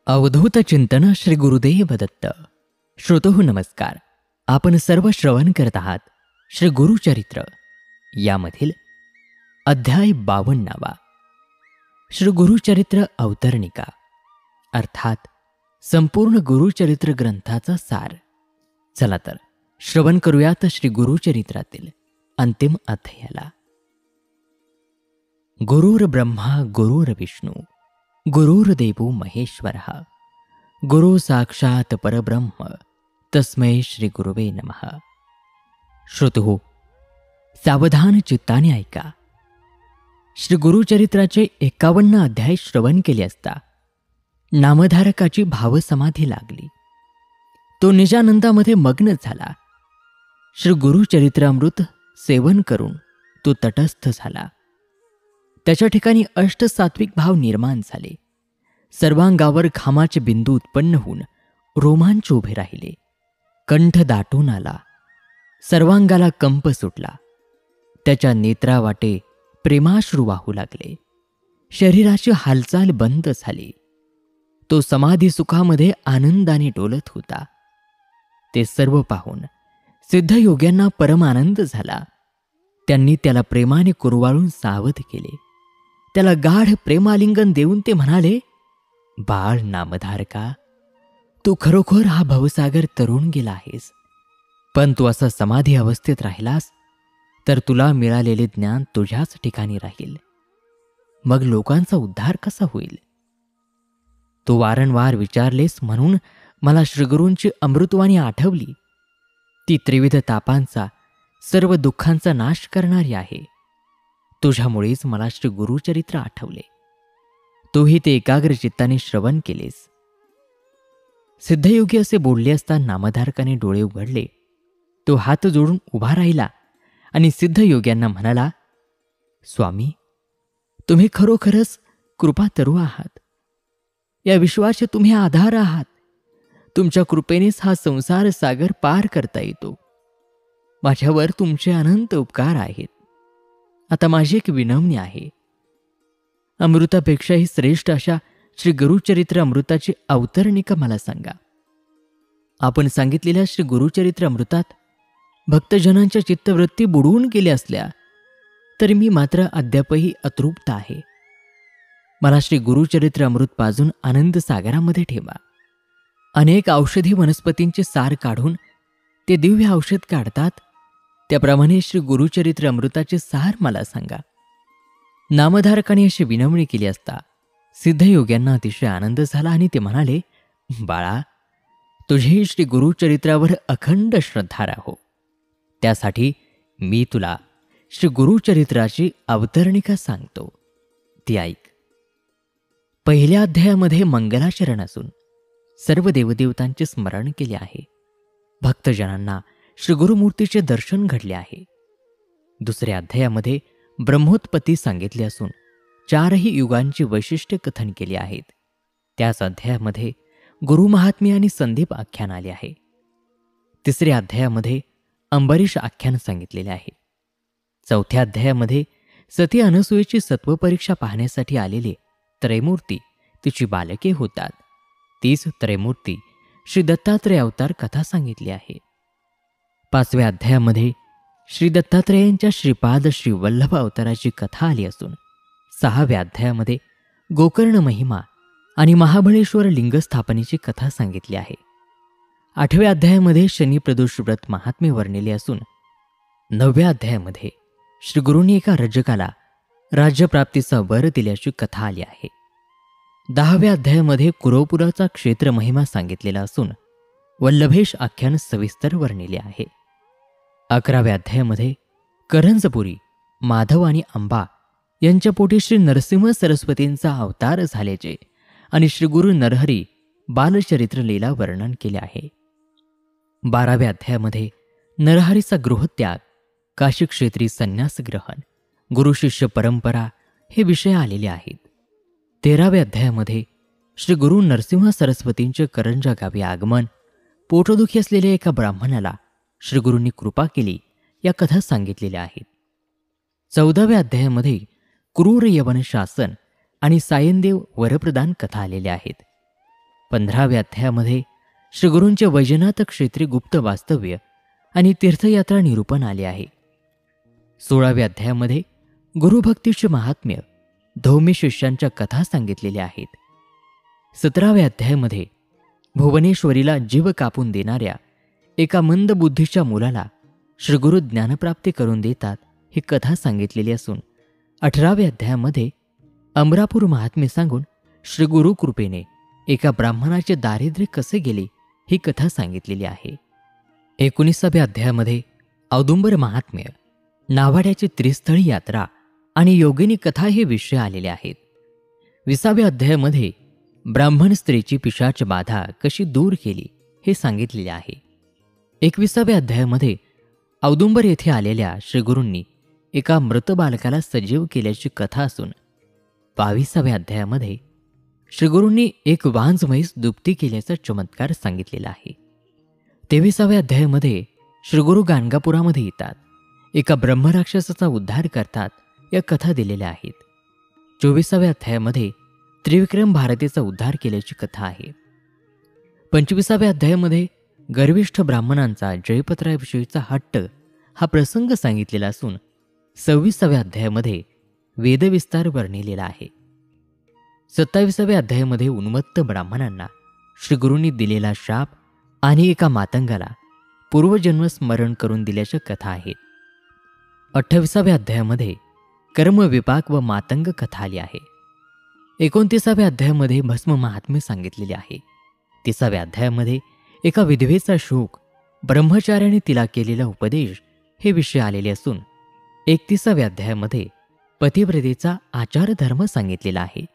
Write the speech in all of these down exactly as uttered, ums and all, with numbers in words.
अवधूत चिंतन श्री गुरुदेव दत्त. श्रोतोः नमस्कार. आपण सर्व श्रवण करत आहात श्री गुरुचरित्र यामधील अध्याय बावन्नावा श्री गुरुचरित्र अवतरणिका, अर्थात संपूर्ण गुरुचरित्र ग्रंथाचा सार. चला तर श्रवण करूयात श्री गुरुचरित्रातील अंतिम अध्यायाला. गुरुर ब्रह्मा गुरुर विष्णू गुरुर्देवो महेश्वरः गुरु साक्षात परब्रह्म तस्मै श्री गुरुवे नमः. श्रोतहो, सावधान चित्ताने ऐका. श्री गुरुचरित्राचे एकावन्न अध्याय श्रवण केले असता नामधारकाची भावसमाधी लागली. तो निजानंदामध्ये मग्न झाला. श्री गुरुचरित्रामृत सेवन करून तो तटस्थ झाला. त्याच्या ठिकाणी अष्टसात्विक भाव निर्माण झाले. सर्वांगावर घामाचे बिंदू उत्पन्न होऊन रोमांच उभे राहिले. कंठ दाटून आला. सर्वांगाला कंप सुटला. त्याच्या नेत्रावाटे प्रेमाश्रू वाहू लागले. शरीराची हालचाल बंद झाली. तो समाधी सुखामध्ये आनंदाने डोलत होता. ते सर्व पाहून सिद्धयोग्यांना परमानंद झाला. त्यांनी त्याला प्रेमाने कुरवाळून सावध केले. त्याला गाढ प्रेमालिंगन देऊन ते म्हणाले, बाळ नामधारका, तू खरोखर हा भवसागर तरुण गेला आहेस. पण तू असा समाधी अवस्थेत राहिलास तर तुला मिळालेले ज्ञान तुझ्याच ठिकाणी राहील. मग लोकांचा उद्धार कसा होईल? तू वारंवार विचारलेस म्हणून मला श्रीगुरूंची अमृतवाणी आठवली. ती त्रिविध तापांचा, सर्व दुःखांचा नाश करणारी आहे. तुझ्यामुळेच मला श्री गुरुचरित्र आठवले. तूही ते एकाग्र चित्ताने श्रवण केलेस. सिद्धयोगी असे बोलले असता नामधारकाने डोळे उघडले. तो हात जोडून उभा राहिला आणि सिद्धयोग्यांना म्हणाला, स्वामी, तुम्ही खरोखरच कृपातरू आहात. या विश्वाचे तुम्ही आधार आहात. तुमच्या कृपेनेच हा संसार सागर पार करता येतो. माझ्यावर तुमचे अनंत उपकार आहेत. आता माझी एक विनवणी आहे. अमृतापेक्षाही श्रेष्ठ अशा श्री गुरुचरित्र अमृताची अवतरणिका मला सांगा. आपण सांगितलेल्या श्री गुरुचरित्र अमृतात भक्तजनांच्या चित्तवृत्ती बुडवून गेल्या असल्या तरी मी मात्र अद्यापही अतृप्त आहे. मला श्री गुरुचरित्र अमृत पाजून आनंद सागरामध्ये ठेवा. अनेक औषधी वनस्पतींचे सार काढून ते दिव्य औषध काढतात, त्याप्रमाणे श्री गुरुचरित्र अमृताचे सार मला सांगा. नामधारकाने अशी विनवणी केली असता सिद्धयोग्यांना अतिशय आनंद झाला आणि ते म्हणाले, बाळा, तुझी श्री गुरुचरित्रावर अखंड श्रद्धा राहो. त्यासाठी मी तुला श्री गुरुचरित्राची अवतरणिका सांगतो, ती ऐक. पहिल्या अध्यायामध्ये मंगलाचरण असून सर्व देवदेवतांचे स्मरण केले आहे. भक्तजनांना श्री गुरुमूर्तीचे दर्शन घडले आहे. दुसऱ्या अध्यायामध्ये ब्रह्मोत्पत्ती सांगितली असून चारही युगांची वैशिष्ट्य कथन केली आहेत. त्याच अध्यायामध्ये गुरुमहात्म्य आणि संदीप आख्यान आले आहे. तिसऱ्या अध्यायामध्ये अंबरीश आख्यान सांगितलेले आहे. चौथ्या अध्यायामध्ये सती अनसूयेची सत्वपरीक्षा पाहण्यासाठी आलेले त्रयमूर्ती तिची बालके होतात. तीच त्रयमूर्ती श्री दत्तात्रय अवतार कथा सांगितली आहे. पाचव्या अध्यायामध्ये श्री दत्तात्रेयांच्या श्रीपाद श्री वल्लभ अवताराची कथा आली असून सहाव्या अध्यायामध्ये गोकर्ण महिमा आणि महाबळेश्वर लिंगस्थापनेची कथा सांगितली आहे. आठव्या अध्यायामध्ये शनी प्रदोष व्रत महात्म्य वर्णिले असून नवव्या अध्यायामध्ये श्री गुरूंनी एका रजकाला राज्यप्राप्तीचा वर दिल्याची कथा आली आहे. दहाव्या अध्यायामध्ये कुरवपुराचा क्षेत्र महिमा सांगितलेला असून वल्लभेश आख्यान सविस्तर वर्णिले आहे. अकराव्या अध्यायामध्ये करंजपुरी माधव आणि अंबा यांच्या पोटी श्री नरसिंह सरस्वतींचा अवतार झाल्याचे आणि श्री गुरु नरहरी बालचरित्र लीला वर्णन केले आहे. बाराव्या अध्यायामध्ये नरहरीचा गृहत्याग, काशीक्षेत्री संन्यास ग्रहण, गुरुशिष्य परंपरा हे विषय आलेले आहेत. तेराव्या अध्यायामध्ये श्री गुरु नरसिंह सरस्वतींचे करंजा गावी आगमन, पोटदुखी असलेल्या एका ब्राह्मणाला श्री गुरूंनी कृपा केली या कथा सांगितलेल्या आहेत. चौदाव्या अध्यायामध्ये क्रूर यवन शासन आणि सायनदेव वरप्रदान कथा आलेल्या आहेत. पंधराव्या अध्यायामध्ये श्री गुरूंचे वैजनाथ क्षेत्री गुप्त वास्तव्य आणि तीर्थयात्रा निरूपण आले आहे. सोळाव्या अध्यायामध्ये गुरुभक्तीचे महात्म्य, धौम्य शिष्यांच्या कथा सांगितलेल्या आहेत. सतराव्या अध्यायामध्ये भुवनेश्वरीला जीव कापून देणाऱ्या एका मंद बुद्धीच्या मुलाला श्री गुरु ज्ञानप्राप्ती करून देतात ही कथा सांगितलेली असून अठराव्या अध्यायामध्ये अमरापूर महात्म्य सांगून श्री गुरु कृपेने एका ब्राह्मणाचे दारिद्र्य कसे गेले ही कथा सांगितलेली आहे. एकोणीसाव्या अध्यायामध्ये औदुंबर महात्म्य, नावाड्याची त्रिस्थळी यात्रा आणि योगिनी कथा हे विषय आलेले आहेत. विसाव्या अध्यायामध्ये ब्राह्मण स्त्रीची पिशाच बाधा कशी दूर केली हे सांगितलेले आहे. एकविसाव्या अध्यायामध्ये औदुंबर येथे आलेल्या श्रीगुरूंनी एका मृत बालकाला सजीव केल्याची कथा असून बावीसाव्या अध्यायामध्ये श्रीगुरूंनी एक वांझ म्हैस दुभती केल्याचा चमत्कार सांगितलेला आहे. तेविसाव्या अध्यायामध्ये श्रीगुरू गाणगापुरामध्ये येतात, एका ब्रह्मराक्षसाचा उद्धार करतात या कथा दिलेल्या आहेत. चोवीसाव्या अध्यायामध्ये त्रिविक्रम भारतीचा उद्धार केल्याची कथा आहे. पंचवीसाव्या अध्यायामध्ये गर्विष्ठ ब्राह्मणांचा जयपत्राविषयीचा हट्ट हा प्रसंग सांगितलेला असून सव्वीसाव्या अध्यायामध्ये वेदविस्तार वर्णिलेला आहे. सत्ताविसाव्या अध्यायामध्ये उन्मत्त ब्राह्मणांना श्रीगुरूंनी दिलेला शाप आणि एका मातंगाला पूर्वजन्म स्मरण करून दिल्याच्या कथा आहेत. अठ्ठावीसाव्या अध्यायामध्ये कर्मविपाक व मातंग कथा आली आहे. एकोणतीसाव्या अध्यायामध्ये भस्म महात्म्य सांगितलेले आहे. तिसाव्या अध्यायामध्ये एका विधवेचा शोक, ब्रह्मचार्याने तिला केलेला उपदेश हे विषय आलेले असून एकतीसाव्या अध्यायामध्ये पतिव्रतेचा आचारधर्म सांगितलेला आहे.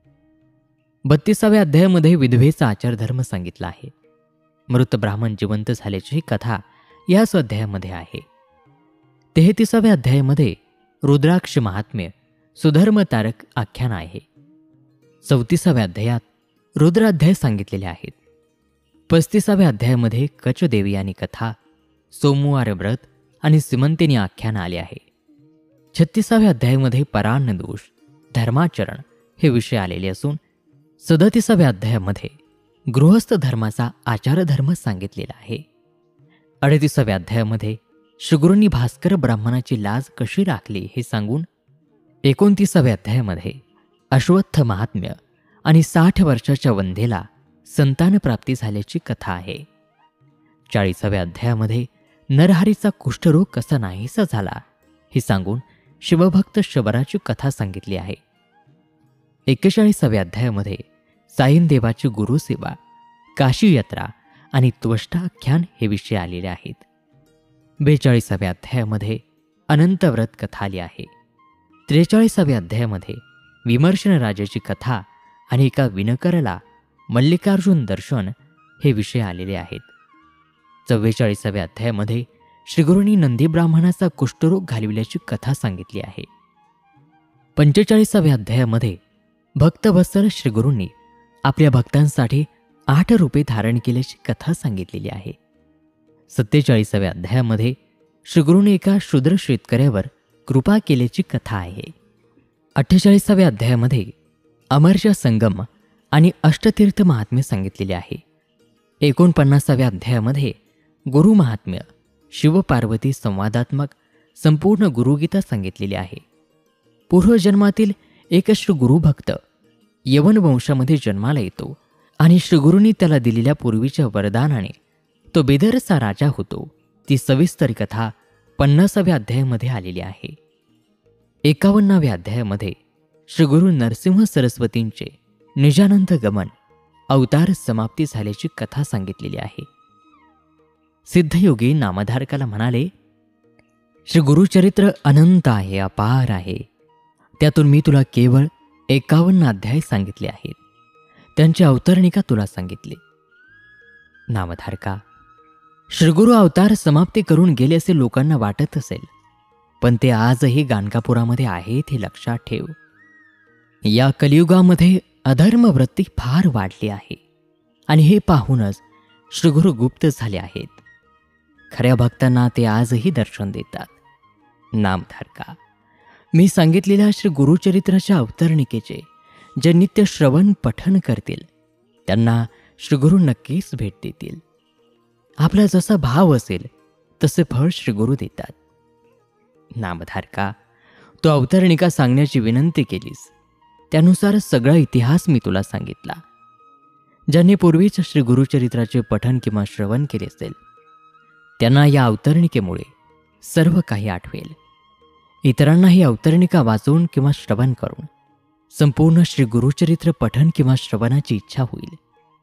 बत्तीसाव्या अध्यायामध्ये विधवेचा आचारधर्म सांगितला आहे. मृत ब्राह्मण जिवंत झाल्याची कथा याच अध्यायामध्ये आहे. तेहतीसाव्या अध्यायामध्ये रुद्राक्ष महात्म्य, सुधर्मतारक आख्यान आहे. चौतीसाव्या अध्यायात रुद्राध्याय सांगितलेले आहेत. पस्तीसाव्या अध्यायामध्ये कचदेवी आणि कथा, सोमवार व्रत आणि सीमंतिनी आख्यान आले आहे. छत्तीसाव्या अध्यायामध्ये परान्न दोष, धर्माचरण हे विषय आलेले असून सदतीसाव्या अध्यायामध्ये गृहस्थ धर्माचा आचारधर्म सांगितलेला आहे. अडतीसाव्या अध्यायामध्ये श्रीगुरूंनी भास्कर ब्राह्मणाची लाज कशी राखली हे सांगून एकोणतीसाव्या अध्यायामध्ये अश्वत्थ महात्म्य आणि साठ वर्षाच्या वंध्येला संतानप्राप्ती झाल्याची कथा आहे. चाळीसाव्या अध्यायामध्ये नरहरीचा कुष्ठरोग कसा नाहीसा झाला हे सांगून शिवभक्त शबराची कथा सांगितली आहे. एक्केचाळीसाव्या अध्यायामध्ये साईनदेवाची गुरुसेवा, काशी यात्रा आणि त्वष्टाख्यान हे विषय आलेले आहेत. बेचाळीसाव्या अध्यायामध्ये अनंतव्रत कथा आली आहे. त्रेचाळीसाव्या अध्यायामध्ये विमर्शन राजाची कथा आणि एका विनकरला मल्लिकार्जुन दर्शन हे विषय आलेले आहेत. चव्वेचाळीसाव्या अध्यायामध्ये श्रीगुरूंनी नंदी ब्राह्मणाचा कुष्ठरोग घालविल्याची कथा सांगितली आहे. पंचेचाळीसाव्या अध्यायामध्ये भक्तवत्सल श्रीगुरूंनी आपल्या भक्तांसाठी आठ रूपे धारण केल्याची कथा सांगितलेली आहे. सत्तेचाळीसाव्या अध्यायामध्ये श्रीगुरूंनी एका शूद्र शेतकऱ्यावर कृपा केल्याची कथा आहे. अठ्ठेचाळीसाव्या अध्यायामध्ये अमरचा संगम आणि अष्टतीर्थ महात्म्य सांगितलेले आहे. एकोणपन्नासाव्या अध्यायामध्ये गुरु महात्म्य, शिवपार्वती संवादात्मक संपूर्ण गुरुगीता सांगितलेली आहे. पूर्वजन्मातील एक श्री गुरुभक्त यवन वंशामध्ये जन्माला येतो आणि श्रीगुरूंनी त्याला दिलेल्या पूर्वीच्या वरदानाने तो बेदरचा राजा होतो. ती सविस्तर कथा पन्नासाव्या अध्यायामध्ये आलेली आहे. एकावन्नाव्या अध्यायामध्ये श्रीगुरू नरसिंह सरस्वतींचे निजानंद गमन, अवतार समाप्ती झाल्याची कथा सांगितलेली आहे. सिद्धयोगी नामधारकाला म्हणाले, श्री गुरुचरित्र अनंत आहे, अपार आहे. त्यातून मी तुला केवळ एकावन्न अध्याय सांगितले आहेत. त्यांची अवतरणिका तुला सांगितली. नामधारका, श्रीगुरू अवतार समाप्ती करून गेले असे लोकांना वाटत असेल, पण ते आजही गाणगापुरामध्ये आहेत हे लक्षात ठेव. या कलियुगामध्ये अधर्मवृत्ती फार वाढली आहे आणि हे पाहूनच श्रीगुरू गुप्त झाले आहेत. खऱ्या भक्तांना ते आजही दर्शन देतात. नामधारका, मी सांगितलेल्या श्री गुरुचरित्राच्या अवतरणिकेचे जे नित्य श्रवण पठन करतील त्यांना श्रीगुरू नक्कीच भेट देतील. आपला जसा भाव असेल तसे फळ श्रीगुरू देतात. नामधारका, तू अवतरणिका सांगण्याची विनंती केलीस, त्यानुसार सगळा इतिहास मी तुला सांगितला. ज्यांनी पूर्वीच श्री गुरुचरित्राचे पठण किंवा श्रवण केले असेल त्यांना या अवतरणिकेमुळे सर्व काही आठवेल. इतरांना ही अवतरणिका वाचून किंवा श्रवण करून संपूर्ण श्री गुरुचरित्र पठण किंवा श्रवणाची इच्छा होईल.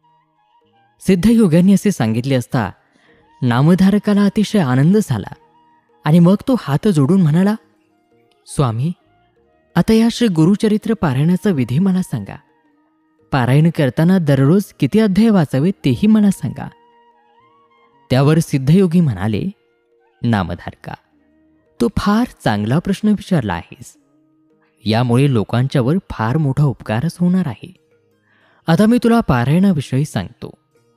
सिद्धयोग्यांनी असे सांगितले असता नामधारकाला अतिशय आनंद झाला आणि मग तो हात जोडून म्हणाला, स्वामी, आता या श्री गुरुचरित्र पारायणाचा विधी मला सांगा. पारायण करताना दररोज किती अध्याय वाचावे तेही मला सांगा. त्यावर सिद्धयोगी म्हणाले, नामधारका, तू फार चांगला प्रश्न विचारला आहेस. यामुळे लोकांच्यावर फार मोठा उपकारच होणार आहे. आता मी तुला पारायणाविषयी सांगतो.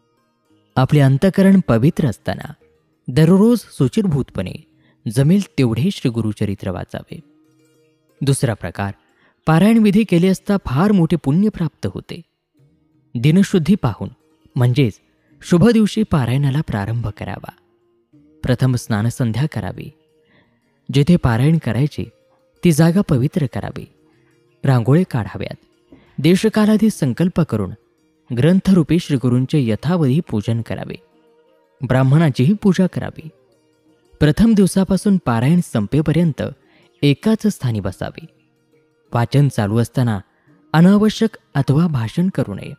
आपले अंतःकरण पवित्र असताना दररोज सुचिरभूतपणे जमेल तेवढे श्री गुरुचरित्र वाचावे. दुसरा प्रकार, पारायण विधी केले असता फार मोठे पुण्य प्राप्त होते. दिनशुद्धी पाहून म्हणजेच शुभ दिवशी पारायणाला प्रारंभ करावा. प्रथम स्नानसंध्या करावी. जेथे पारायण करायचे ती जागा पवित्र करावी. रांगोळी काढाव्यात. देशकालाधी संकल्प करून ग्रंथरूपी श्रीगुरूंचे यथावधी पूजन करावे. ब्राह्मणाचीही पूजा करावी. प्रथम दिवसापासून पारायण संपेपर्यंत एकाच स्थानी बसावे. वाचन चालू असताना अनावश्यक अथवा भाषण करू नये.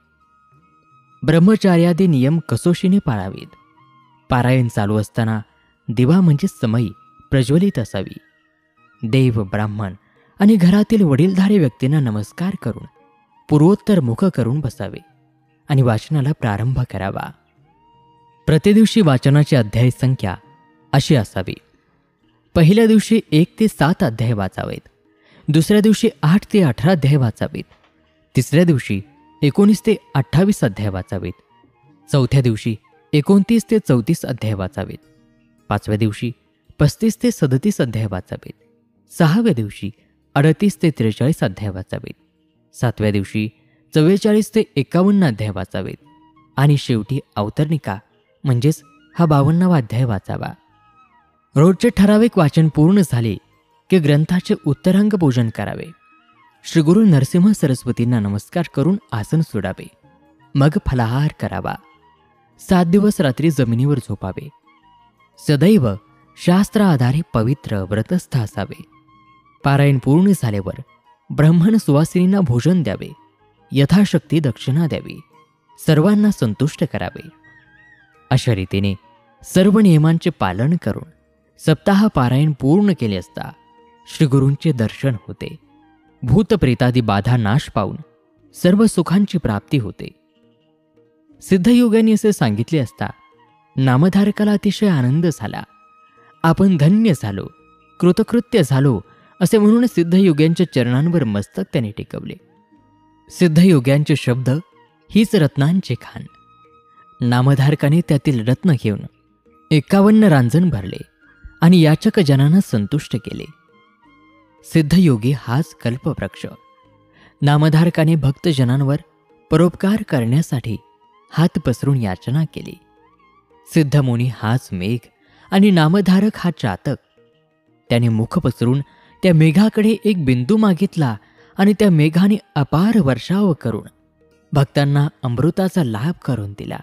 ब्रह्मचार्यादी नियम कसोशीने पाळावेत. पारायण चालू असताना दिवा म्हणजे समई प्रज्वलित असावी. देव, ब्राह्मण आणि घरातील वडीलधारी व्यक्तींना नमस्कार करून पूर्वोत्तर मुख करून बसावे आणि वाचनाला प्रारंभ करावा. प्रतिदिवशी वाचनाची अध्याय संख्या अशी असावी. पहिल्या दिवशी एक ते सात अध्याय वाचावेत. दुसऱ्या दिवशी आठ ते अठरा अध्याय वाचावेत. तिसऱ्या दिवशी एकोणीस ते अठ्ठावीस अध्याय वाचावेत. चौथ्या दिवशी एकोणतीस ते चौतीस अध्याय वाचावेत. पाचव्या दिवशी पस्तीस ते सदतीस अध्याय वाचावेत. सहाव्या दिवशी अडतीस ते त्रेचाळीस अध्याय वाचावेत. सातव्या दिवशी चव्वेचाळीस ते एकावन्न अध्याय वाचावेत. आणि शेवटी अवतरणिका म्हणजेच हा बावन्नावा अध्याय वाचावा. रोजचे ठराविक वाचन पूर्ण झाले की ग्रंथाचे उत्तरांग पूजन करावे. श्री गुरु नरसिंह सरस्वतींना नमस्कार करून आसन सोडावे. मग फलाहार करावा. सात दिवस रात्री जमिनीवर झोपावे. सदैव शास्त्र आधारे पवित्र व्रतस्थ असावे. पारायण पूर्ण झाल्यावर ब्राह्मण सुवासिनींना भोजन द्यावे. यथाशक्ती दक्षिणा द्यावी. सर्वांना संतुष्ट करावे. अशा रीतीने सर्व नियमांचे पालन करून सप्ताह पारायण पूर्ण केले असता श्रीगुरूंचे दर्शन होते. भूतप्रेतादी बाधा नाश पावून सर्व सुखांची प्राप्ती होते. सिद्धयोग्यांनी असे सांगितले असता नामधारकाला अतिशय आनंद झाला. आपण धन्य झालो, कृतकृत्य झालो असे म्हणून सिद्धयोग्यांच्या चरणांवर मस्तक त्याने टेकवले. सिद्धयोग्यांचे शब्द हीच रत्नांचे खाण. नामधारकाने त्यातील रत्न घेऊन एकावन्न रांजण भरले आणि याचक जनांना संतुष्ट केले. सिद्धयोगी हाच कल्पवृक्ष. नामधारकाने भक्तजनांवर परोपकार करण्यासाठी हात पसरून याचना केली. सिद्धमुनी हाच मेघ आणि नामधारक हा चातक. त्याने मुख पसरून त्या मेघाकडे एक बिंदू मागितला आणि त्या मेघाने अपार वर्षाव करून भक्तांना अमृताचा लाभ करून दिला.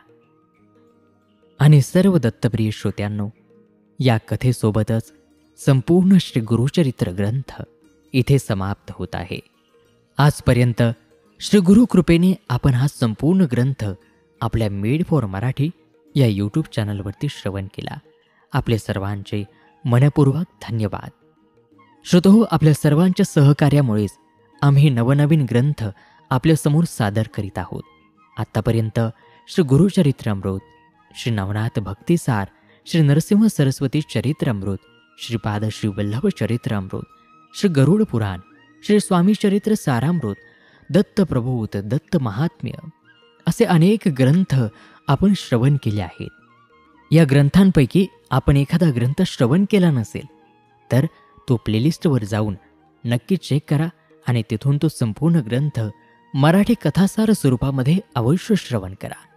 आणि सर्व दत्तप्रिय श्रोत्यांनो, या कथेसोबतच संपूर्ण श्री गुरुचरित्र ग्रंथ इथे समाप्त होत आहे. आजपर्यंत श्री गुरु कृपेने आपण हा संपूर्ण ग्रंथ आपल्या मेड फॉर मराठी या यूट्यूब चॅनलवरती श्रवण केला. आपले सर्वांचे मनपूर्वक धन्यवाद. श्रोतो, आपल्या सर्वांच्या सहकार्यामुळेच आम्ही नवनवीन ग्रंथ आपल्यासमोर सादर करीत आहोत. आत्तापर्यंत श्री गुरुचरित्रामृत, श्री नवनाथ भक्तिसार, श्री नरसिंह सरस्वती चरित्रामृत, श्रीपाद श्री वल्लभ चरित्रामृत, श्री गरुड पुराण, श्री स्वामी चरित्र सारामृत, दत्त प्रबोध, दत्त महात्म्य असे अनेक ग्रंथ आपण श्रवण केले आहेत. या ग्रंथांपैकी आपण एखादा ग्रंथ श्रवण केला नसेल तर तो प्लेलिस्टवर जाऊन नक्की चेक करा आणि तिथून तो संपूर्ण ग्रंथ मराठी कथासार स्वरूपामध्ये अवश्य श्रवण करा.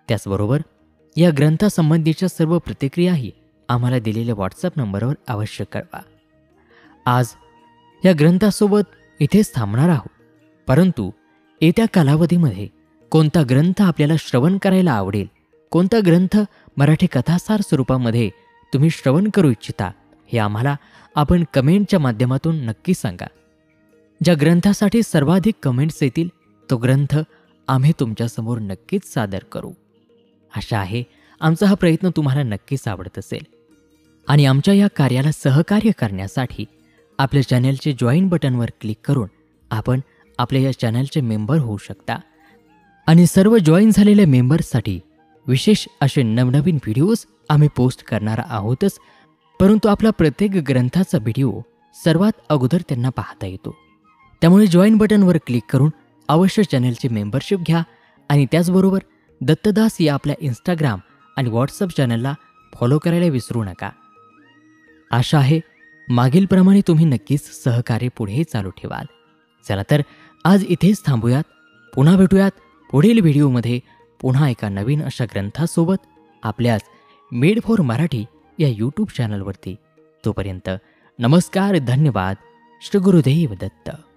त्याचबरोबर या ग्रंथासंबंधीच्या सर्व प्रतिक्रियाही आम्हाला दिलेल्या व्हॉट्सअप नंबरवर अवश्य कळवा. आज या ग्रंथासोबत इथेच थांबणार आहोत, परंतु येत्या कालावधीमध्ये कोणता ग्रंथ आपल्याला श्रवण करायला आवडेल, कोणता ग्रंथ मराठी कथासार स्वरूपामध्ये तुम्ही श्रवण करू इच्छिता, हे आम्हाला आपण कमेंटच्या माध्यमातून नक्की सांगा. ज्या ग्रंथासाठी सर्वाधिक कमेंट्स येतील तो ग्रंथ आम्ही तुमच्यासमोर नक्कीच सादर करू. आशा आहे आमचा हा प्रयत्न तुम्हाला नक्कीच आवडत असेल आणि आमच्या या कार्याला सहकार्य करण्यासाठी आपल्या चॅनलचे जॉईन बटनवर क्लिक करून आपण आपल्या या चॅनलचे मेंबर होऊ शकता. आणि सर्व जॉईन झालेल्या मेंबर्ससाठी विशेष असे नवनवीन व्हिडिओज आम्ही पोस्ट करणार आहोतच, परंतु आपला प्रत्येक ग्रंथाचा व्हिडिओ सर्वात अगोदर त्यांना पाहता येतो. त्यामुळे जॉईन बटनवर क्लिक करून अवश्य चॅनलची मेंबरशिप घ्या आणि त्याचबरोबर दत्तदास या आपल्या इंस्टाग्राम आणि व्हॉट्सअप चॅनलला फॉलो करायला विसरू नका. आशा आहे मागीलप्रमाणे तुम्ही नक्कीच सहकार्य पुढे चालू ठेवाल. चला तर आज इथेच थांबूयात. पुन्हा भेटूयात पुढील व्हिडिओमध्ये पुन्हा एका नवीन अशा ग्रंथासोबत आपल्याच मेड फॉर मराठी या यूट्यूब चॅनलवरती. तोपर्यंत नमस्कार, धन्यवाद. श्री गुरुदेव दत्त.